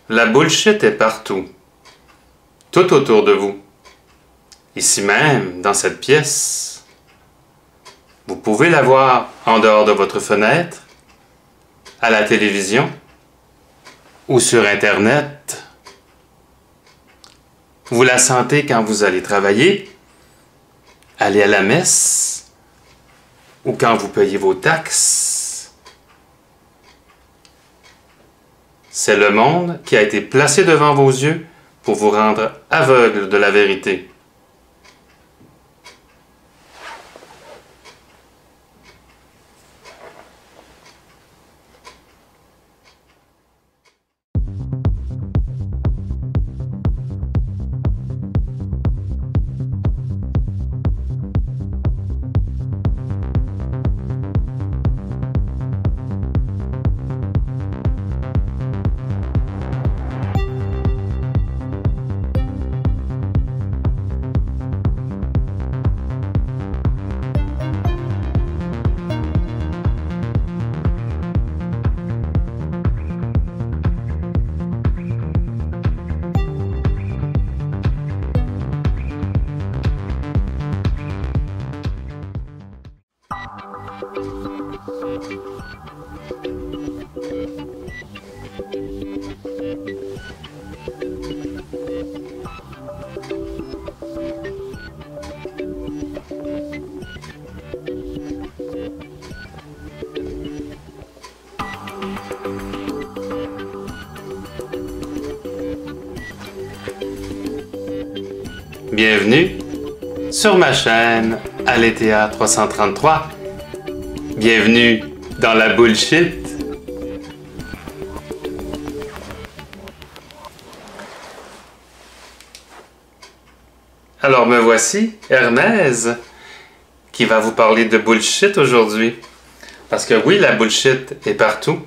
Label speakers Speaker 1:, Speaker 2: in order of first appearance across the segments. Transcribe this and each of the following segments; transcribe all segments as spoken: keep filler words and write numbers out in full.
Speaker 1: La bullshit est partout, tout autour de vous. Ici même, dans cette pièce. Vous pouvez la voir en dehors de votre fenêtre, à la télévision ou sur Internet. Vous la sentez quand vous allez travailler, aller à la messe ou quand vous payez vos taxes. C'est le monde qui a été placé devant vos yeux pour vous rendre aveugle de la vérité. Bienvenue sur ma chaîne Aletheia trois cent trente-trois. Bienvenue dans la bullshit. Alors me voici, Hermès, qui va vous parler de bullshit aujourd'hui. Parce que oui, la bullshit est partout.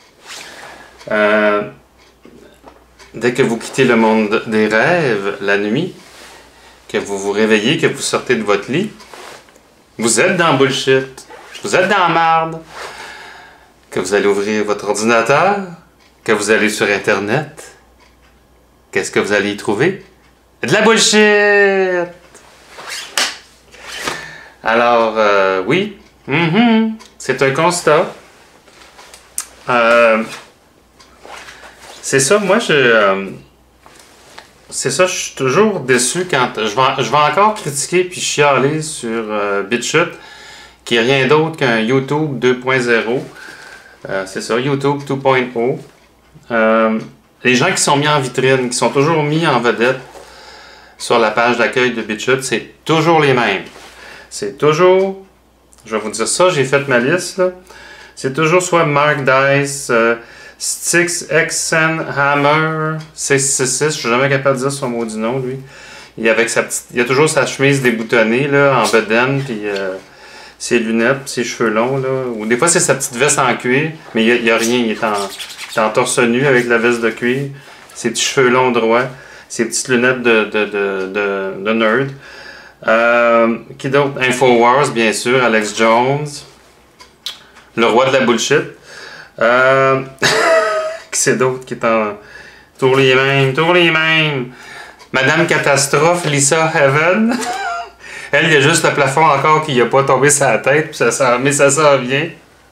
Speaker 1: Euh, dès que vous quittez le monde des rêves la nuit, que vous vous réveillez, que vous sortez de votre lit, vous êtes dans bullshit, vous êtes dans la marde, que vous allez ouvrir votre ordinateur, que vous allez sur Internet, qu'est-ce que vous allez y trouver? De la bullshit! Alors, euh, oui, mm-hmm, c'est un constat. Euh, c'est ça, moi, je... Euh, C'est ça, je suis toujours déçu quand... Je vais, je vais encore critiquer puis chialer sur euh, BitChute, qui est rien d'autre qu'un YouTube deux point zéro. Euh, c'est ça, YouTube deux point zéro. Euh, les gens qui sont mis en vitrine, qui sont toujours mis en vedette sur la page d'accueil de BitChute, c'est toujours les mêmes. C'est toujours... Je vais vous dire ça, j'ai fait ma liste, là. C'est toujours soit Mark Dice... Euh, Styx Hexenhammer six six six, je suis jamais capable de dire son maudit nom, lui. Il, avec sa petite, il a toujours sa chemise déboutonnée, là, en bedaine, puis euh, ses lunettes, puis ses cheveux longs, là. Ou des fois, c'est sa petite veste en cuir, mais il n'y a, a rien, il est, en, il est en torse nu avec la veste de cuir, ses petits cheveux longs droits, ses petites lunettes de, de, de, de, de nerd. Euh, qui d'autre? Infowars, bien sûr, Alex Jones, le roi de la bullshit. Euh... qui c'est d'autre qui est en... Toujours les mêmes, toujours les mêmes. Madame Catastrophe, Lisa Heaven. Elle, il y a juste le plafond encore qui n'a pas tombé sur la tête, puis ça sent... mais ça s'en vient.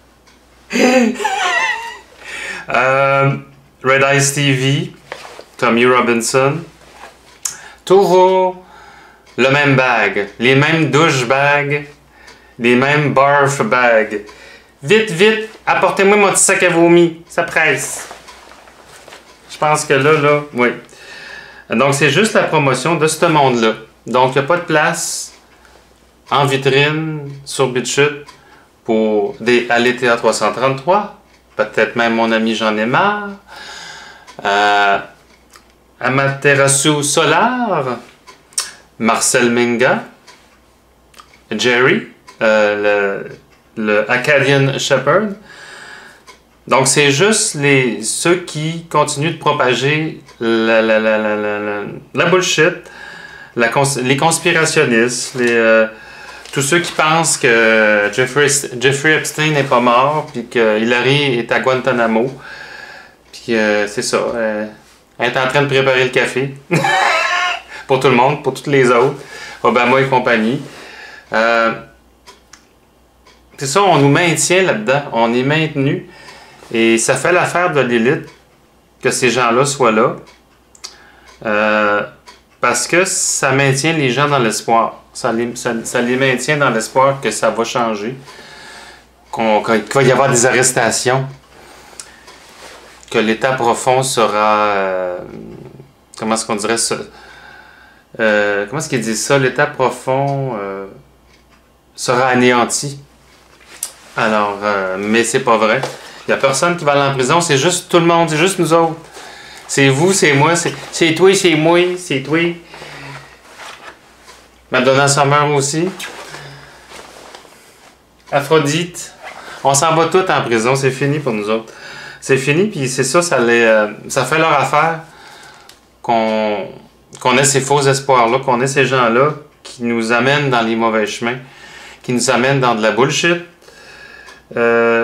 Speaker 1: euh... Red Eyes T V, Tommy Robinson. Toujours le même bag, les mêmes douche bags, les mêmes barf bags. Vite, vite, apportez-moi mon petit sac à vomi, ça presse. Je pense que là, là, oui. Donc, c'est juste la promotion de ce monde-là. Donc, il n'y a pas de place en vitrine sur BitChute pour des Aletheia trois cent trente-trois. Peut-être même mon ami J'en ai marre. Euh, Amaterasu Solar. Marcel Minga. Jerry. Euh, le... le Acadian Shepherd. Donc, c'est juste les, ceux qui continuent de propager la, la, la, la, la, la, la bullshit, la cons les conspirationnistes, les, euh, tous ceux qui pensent que Jeffrey, Jeffrey Epstein n'est pas mort, puis que Hillary est à Guantanamo. Puis, euh, c'est ça. Euh, Elle est en train de préparer le café. Pour tout le monde, pour toutes les autres. Obama et compagnie. Euh, c'est ça, on nous maintient là-dedans. On est maintenu. Et ça fait l'affaire de l'élite que ces gens-là soient là. Euh, parce que ça maintient les gens dans l'espoir. Ça les, ça, ça les maintient dans l'espoir que ça va changer. Qu'on, qu'il va y avoir des arrestations. Que l'État profond sera... Euh, comment est-ce qu'on dirait ça? Euh, comment est-ce qu'ils disent ça? L'État profond euh, sera anéanti. Alors, euh, mais c'est pas vrai. Il n'y a personne qui va aller en prison, c'est juste tout le monde, c'est juste nous autres. C'est vous, c'est moi, c'est, c'est toi, c'est moi, c'est toi. Madonna Summer aussi. Aphrodite. On s'en va tous en prison, c'est fini pour nous autres. C'est fini, puis c'est ça, ça, les, euh, ça fait leur affaire qu'on qu'on ait ces faux espoirs-là, qu'on ait ces gens-là qui nous amènent dans les mauvais chemins, qui nous amènent dans de la bullshit. Euh,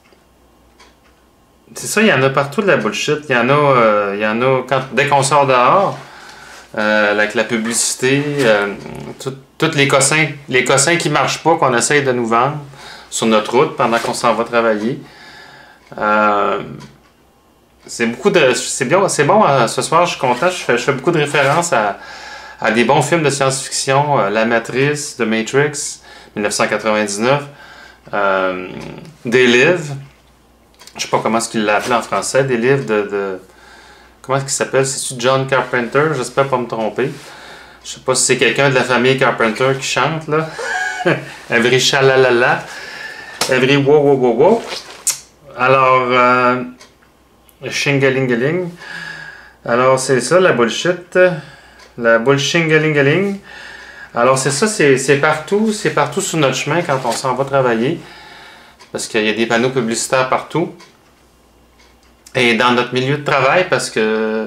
Speaker 1: c'est ça, il y en a partout de la bullshit. Il y en a, euh, il y en a quand, dès qu'on sort dehors, euh, avec la publicité, euh, tout, tous les cossins, les cossins qui ne marchent pas, qu'on essaye de nous vendre sur notre route pendant qu'on s'en va travailler. Euh, c'est beaucoup de. C'est bien, c'est bon, euh, ce soir, je suis content. Je fais, je fais beaucoup de références à, à des bons films de science-fiction, euh, La Matrice, The Matrix, dix-neuf cent quatre-vingt-dix-neuf, euh, des livres. Je sais pas comment est-ce qu'il l'a appelé en français, des livres de. de comment est-ce qu'il s'appelle? C'est-tu John Carpenter? J'espère pas me tromper. Je sais pas si c'est quelqu'un de la famille Carpenter qui chante, là. Every chalalala. Every wow wow wow wow. Alors, euh, shingalingaling. Alors, c'est ça, la bullshit. La bullshingalingaling. Alors, c'est ça, c'est, c'est partout. C'est partout sur notre chemin quand on s'en va travailler. Parce qu'il y a des panneaux publicitaires partout. Et dans notre milieu de travail, parce que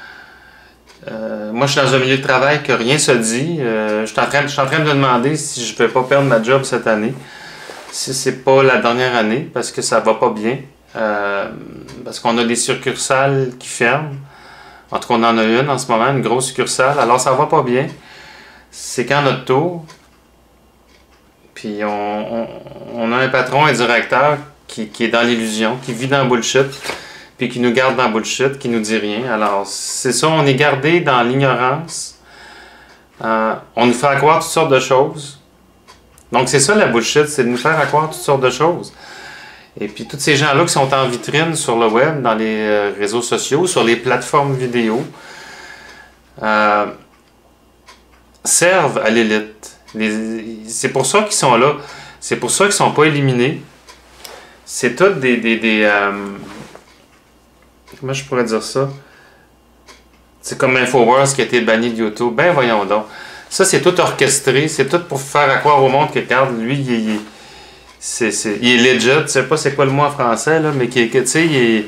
Speaker 1: euh, moi, je suis dans un milieu de travail que rien se dit. Euh, je suis en train, je suis en train de me demander si je ne vais pas perdre ma job cette année. Si c'est pas la dernière année, parce que ça va pas bien. Euh, parce qu'on a des succursales qui ferment. En tout cas, on en a une en ce moment, une grosse succursale. Alors, ça va pas bien. C'est quand notre tour. Puis, on, on, on a un patron, un directeur qui, qui est dans l'illusion, qui vit dans le bullshit, puis qui nous garde dans le bullshit, qui nous dit rien. Alors, c'est ça, on est gardé dans l'ignorance. Euh, on nous fait croire toutes sortes de choses. Donc, c'est ça la bullshit, c'est de nous faire croire toutes sortes de choses. Et puis, tous ces gens-là qui sont en vitrine sur le web, dans les euh, réseaux sociaux, sur les plateformes vidéo, euh, servent à l'élite. C'est pour ça qu'ils sont là. C'est pour ça qu'ils ne sont pas éliminés. C'est tout des... des, des euh, comment je pourrais dire ça? C'est comme InfoWars qui a été banni de YouTube. Ben voyons donc. Ça, c'est tout orchestré. C'est tout pour faire croire au monde que, regarde, lui, il est, il est, c'est, c'est, il est legit. Je sais pas c'est quoi le mot en français, là, mais qui, tu sais, il est...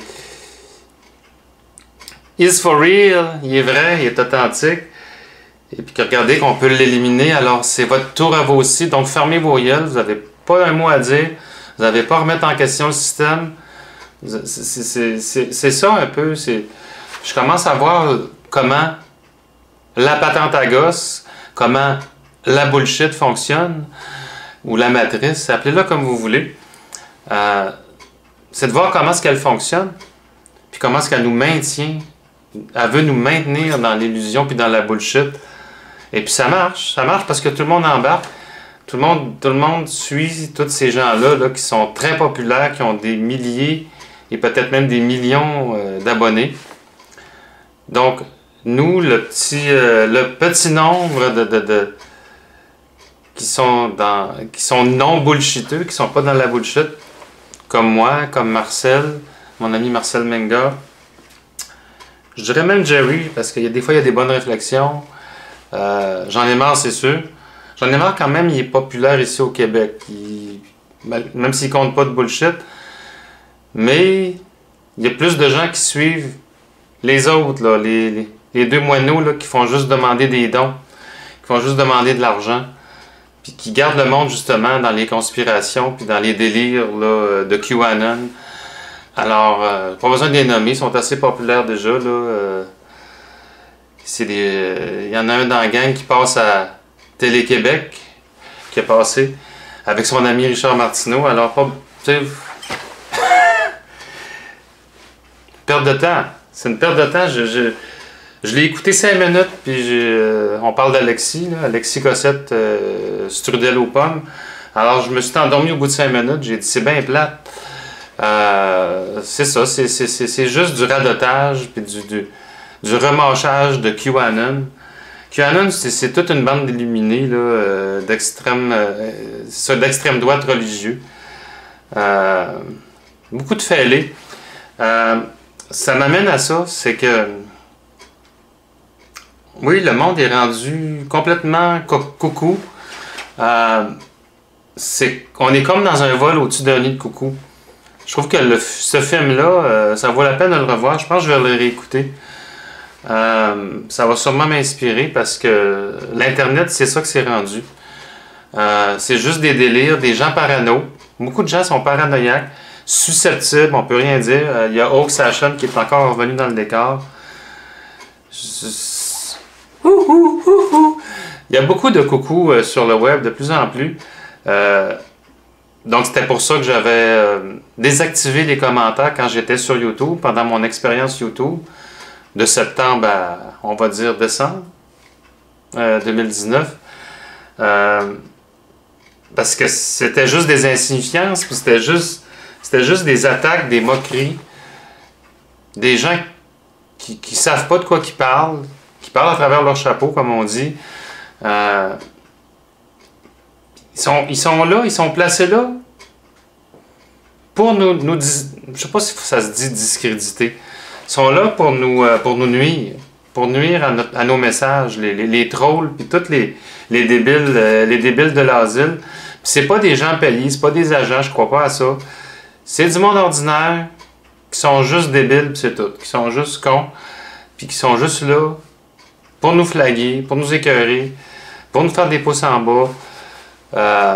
Speaker 1: Is for real. Il est vrai, il est authentique. Et puis, regardez qu'on peut l'éliminer. Alors, c'est votre tour à vous aussi. Donc, fermez vos gueules. Vous n'avez pas un mot à dire. Vous n'avez pas à remettre en question le système. C'est, c'est, c'est, c'est ça un peu. C'est, je commence à voir comment la patente à gosse, comment la bullshit fonctionne, ou la matrice, appelez-la comme vous voulez. Euh, c'est de voir comment est-ce qu'elle fonctionne, puis comment est-ce qu'elle nous maintient. Elle veut nous maintenir dans l'illusion puis dans la bullshit. Et puis ça marche, ça marche parce que tout le monde embarque. Tout le monde, tout le monde suit tous ces gens-là là, qui sont très populaires, qui ont des milliers et peut-être même des millions euh, d'abonnés. Donc, nous, le petit, euh, le petit nombre de, de, de qui sont dans, qui sont non bullshiteux, qui sont pas dans la bullshit, comme moi, comme Marcel, mon ami Marcel Menga. Je dirais même Jerry, parce qu'il y a des fois il y a des bonnes réflexions. Euh, j'en ai marre, c'est sûr. J'en ai marre quand même, il est populaire ici au Québec. Il, même s'il compte pas de bullshit. Mais il y a plus de gens qui suivent les autres, là, les, les, les deux moineaux là, qui font juste demander des dons, qui font juste demander de l'argent, puis qui gardent le monde justement dans les conspirations, puis dans les délires là, de QAnon. Alors, euh, pas besoin de les nommer, ils sont assez populaires déjà. Là, euh, C'est des. Il y en a un dans la gang qui passe à Télé-Québec, qui a passé avec son ami Richard Martineau. Alors, pas. Tu sais. Perte de temps. C'est une perte de temps. Je, je, je l'ai écouté cinq minutes, puis euh, on parle d'Alexis, là, Alexis Cossette, euh, strudel aux pommes. Alors, je me suis endormi au bout de cinq minutes. J'ai dit, c'est bien plate. Euh, c'est ça, c'est juste du radotage, puis du, du, du remâchage de QAnon. QAnon, c'est toute une bande d'illuminés euh, d'extrême euh, d'extrême droite religieux. Euh, beaucoup de fêlés. Euh, ça m'amène à ça, c'est que oui, le monde est rendu complètement coucou. Euh, c'est, on est comme dans un vol au-dessus d'un nid de coucou. Je trouve que le, ce film-là, euh, ça vaut la peine de le revoir. Je pense que je vais le réécouter. Euh, ça va sûrement m'inspirer parce que l'Internet, c'est ça que c'est rendu. Euh, c'est juste des délires, des gens parano. Beaucoup de gens sont paranoïaques, susceptibles, on peut rien dire. Euh, il y a Oak Sasson qui est encore revenu dans le décor. Je... Ouh, ouh, ouh, ouh. Il y a beaucoup de coucou euh, sur le web, de plus en plus. Euh, Donc, c'était pour ça que j'avais euh, désactivé les commentaires quand j'étais sur YouTube, pendant mon expérience YouTube, de septembre à, on va dire, décembre euh, deux mille dix-neuf. Euh, parce que c'était juste des insignifiances, puis c'était juste, c'était juste des attaques, des moqueries, des gens qui ne savent pas de quoi ils parlent, qui parlent à travers leur chapeau, comme on dit. Euh, Ils sont, ils sont là, ils sont placés là pour nous, nous je sais pas si ça se dit discréditer. Ils sont là pour nous, pour nous nuire, pour nuire à, notre, à nos messages, les, les, les trolls, puis tous les, les débiles, les débiles de l'asile. C'est pas des gens payés, c'est pas des agents, je crois pas à ça. C'est du monde ordinaire qui sont juste débiles, puis c'est tout, qui sont juste cons, puis qui sont juste là pour nous flaguer, pour nous écœurer, pour nous faire des pouces en bas. Euh,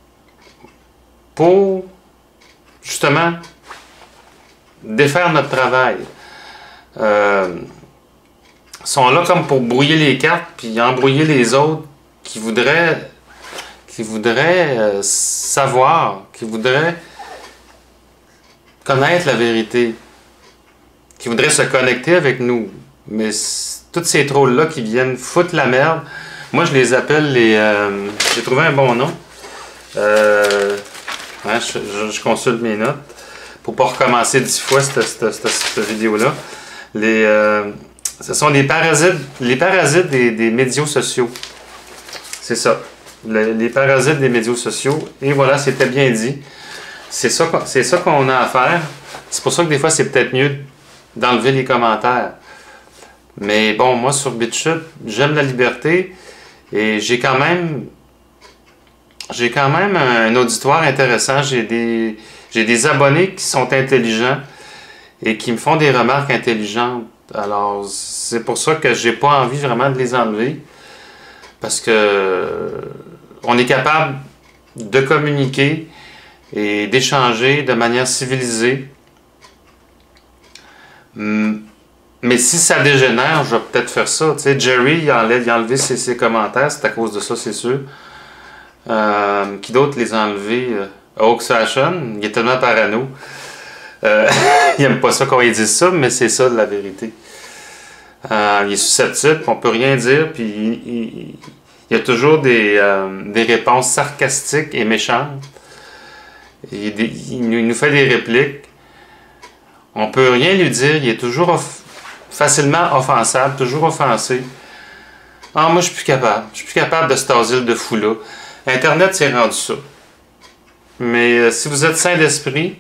Speaker 1: pour justement défaire notre travail. Euh, sont là comme pour brouiller les cartes puis embrouiller les autres qui voudraient qui voudraient euh, savoir, qui voudraient connaître la vérité, qui voudraient se connecter avec nous. Mais tous ces trolls-là qui viennent foutre la merde. Moi, je les appelle les... Euh, j'ai trouvé un bon nom. Euh, hein, je, je, je consulte mes notes pour ne pas recommencer dix fois cette, cette, cette, cette vidéo-là. Les, euh, ce sont les parasites, les parasites des, des médias sociaux. C'est ça. Le, les parasites des médias sociaux. Et voilà, c'était bien dit. C'est ça, c'est ça qu'on a à faire. C'est pour ça que des fois, c'est peut-être mieux d'enlever les commentaires. Mais bon, moi, sur BitChute, j'aime la liberté. Et j'ai quand même j'ai quand même un auditoire intéressant. J'ai des, j'ai des abonnés qui sont intelligents et qui me font des remarques intelligentes. Alors, c'est pour ça que j'ai pas envie vraiment de les enlever. Parce que on est capable de communiquer et d'échanger de manière civilisée. Mais si ça dégénère, je vais peut-être faire ça. Tu sais, Jerry, il a enlevé, il a enlevé ses, ses commentaires, c'est à cause de ça, c'est sûr. Euh, qui d'autre les a enlevés? Euh, Oak Sasson, il est tellement parano. Euh, il n'aime pas ça quand il dit ça, mais c'est ça de la vérité. Euh, il est susceptible, on peut rien dire, puis il, il, il y a toujours des, euh, des réponses sarcastiques et méchantes. Il, il, il nous fait des répliques. On peut rien lui dire, il est toujours off facilement offensable, toujours offensé. Ah, moi, je suis plus capable. Je suis plus capable de cet asile de fou-là. Internet, c'est rendu ça. Mais euh, si vous êtes sain d'esprit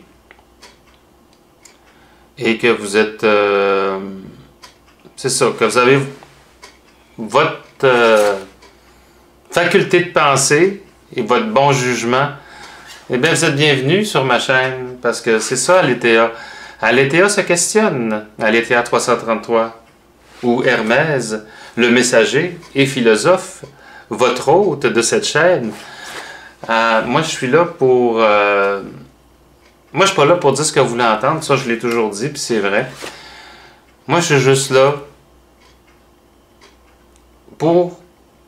Speaker 1: et que vous êtes... Euh, c'est ça, que vous avez votre euh, faculté de penser et votre bon jugement, eh bien, vous êtes bienvenus sur ma chaîne parce que c'est ça, Aletheia. Aletheia se questionne, Aletheia trois cent trente-trois, ou Hermès, le messager et philosophe, votre hôte de cette chaîne. Euh, moi, je suis là pour... Euh, moi, je suis pas là pour dire ce que vous voulez entendre, ça, je l'ai toujours dit, puis c'est vrai. Moi, je suis juste là pour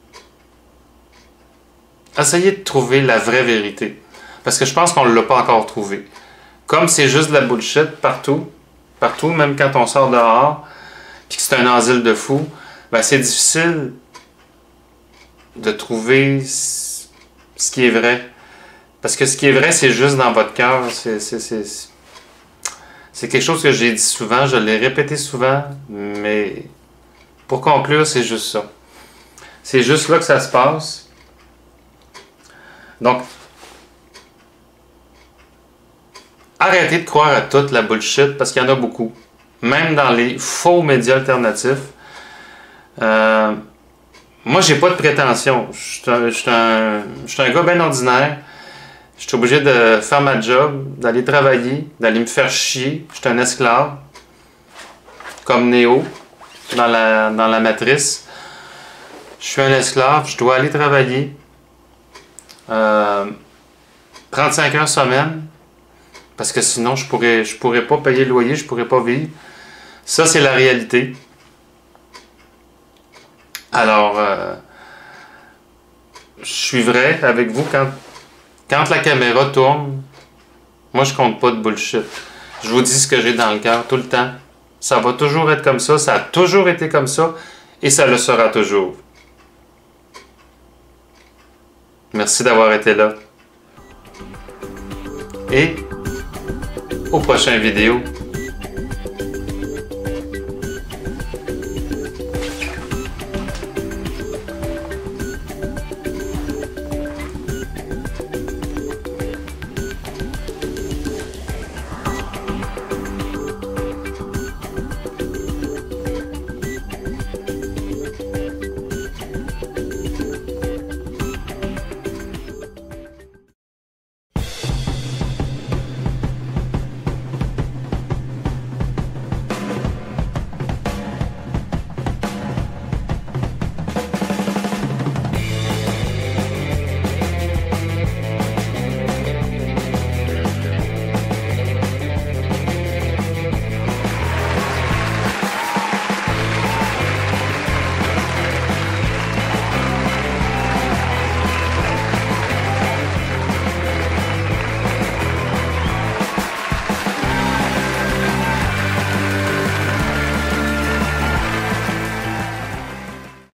Speaker 1: essayer de trouver la vraie vérité. Parce que je pense qu'on ne l'a pas encore trouvé. Comme c'est juste de la bullshit partout, partout, même quand on sort dehors, puis que c'est un asile de fous, ben c'est difficile de trouver ce qui est vrai. Parce que ce qui est vrai, c'est juste dans votre cœur. C'est, c'est, c'est, c'est quelque chose que j'ai dit souvent, je l'ai répété souvent, mais pour conclure, c'est juste ça. C'est juste là que ça se passe. Donc, arrêtez de croire à toute la bullshit, parce qu'il y en a beaucoup. Même dans les faux médias alternatifs. Euh, moi, j'ai pas de prétention. Je suis un, je suis un, je suis un gars bien ordinaire. Je suis obligé de faire ma job, d'aller travailler, d'aller me faire chier. Je suis un esclave. Comme Néo dans la, dans la Matrice. Je suis un esclave, je dois aller travailler. Euh, trente-cinq heures semaine. Parce que sinon, je pourrais, je pourrais pas payer le loyer, je pourrais pas vivre. Ça, c'est la réalité. Alors, euh, je suis vrai avec vous quand, quand la caméra tourne. Moi, je compte pas de bullshit. Je vous dis ce que j'ai dans le cœur tout le temps. Ça va toujours être comme ça. Ça a toujours été comme ça. Et ça le sera toujours. Merci d'avoir été là. Et aux prochaines vidéos.